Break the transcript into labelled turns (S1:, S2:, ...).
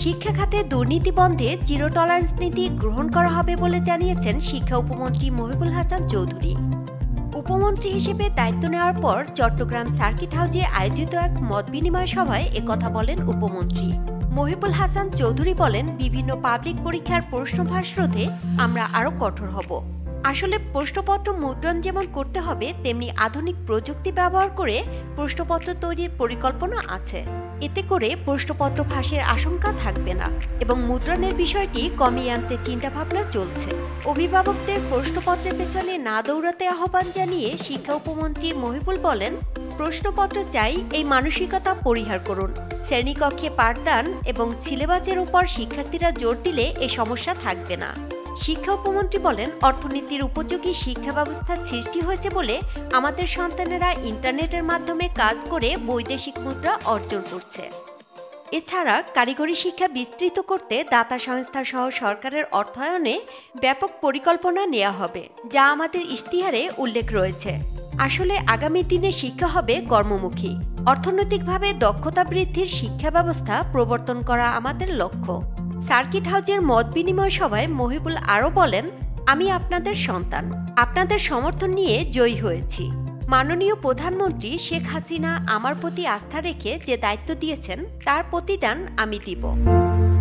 S1: শিক্ষা খাতে দুর্নীতি বন্ধে জিরো টলারেন্স নীতি গ্রহণ করা হবে বলে জানিয়েছেন শিক্ষা উপমন্ত্রী মহিবুল হাসান চৌধুরী। উপমন্ত্রী হিসেবে দায়িত্ব নেওয়ার পর চট্টগ্রাম সার্কিট হাউজে আয়োজিত এক মত বিনিময় সভায় একথা বলেন উপমন্ত্রী মহিবুল হাসান চৌধুরী। বলেন, বিভিন্ন পাবলিক পরীক্ষার প্রশ্নফাঁস রোধে আমরা আরও কঠোর হব। আসলে প্রশ্নপত্র মুদ্রণ যেমন করতে হবে, তেমনি আধুনিক প্রযুক্তি ব্যবহার করে প্রশ্নপত্র তৈরির পরিকল্পনা আছে। এতে করে প্রশ্নপত্র ফাঁসের আশঙ্কা থাকবে না এবং মুদ্রণের বিষয়টি কমিয়ে আনতে চিন্তাভাবনা চলছে। অভিভাবকদের প্রশ্নপত্রের পেছনে না দৌড়াতে আহ্বান জানিয়ে শিক্ষা উপমন্ত্রী মহিবুল বলেন, প্রশ্নপত্র চাই এই মানসিকতা পরিহার করুন। শ্রেণীকক্ষে পাঠদান এবং সিলেবাসের উপর শিক্ষার্থীরা জোর দিলে এই সমস্যা থাকবে না। শিক্ষা উপমন্ত্রী বলেন, অর্থনীতির উপযোগী শিক্ষা ব্যবস্থা সৃষ্টি হয়েছে বলে আমাদের সন্তানেরা ইন্টারনেটের মাধ্যমে কাজ করে বৈদেশিক মুদ্রা অর্জন করছে। এছাড়া কারিগরি শিক্ষা বিস্তৃত করতে দাতা সংস্থা সহ সরকারের অর্থায়নে ব্যাপক পরিকল্পনা নেওয়া হবে, যা আমাদের ইশতিহারে উল্লেখ রয়েছে। আসলে আগামী দিনে শিক্ষা হবে কর্মমুখী। অর্থনৈতিকভাবে দক্ষতা বৃদ্ধির শিক্ষা ব্যবস্থা প্রবর্তন করা আমাদের লক্ষ্য। সার্কিট হাউজের মত বিনিময় সভায় মহিবুল আরও বলেন, আমি আপনাদের সন্তান, আপনাদের সমর্থন নিয়ে জয়ী হয়েছি। মাননীয় প্রধানমন্ত্রী শেখ হাসিনা আমার প্রতি আস্থা রেখে যে দায়িত্ব দিয়েছেন, তার প্রতিদান আমি দিব।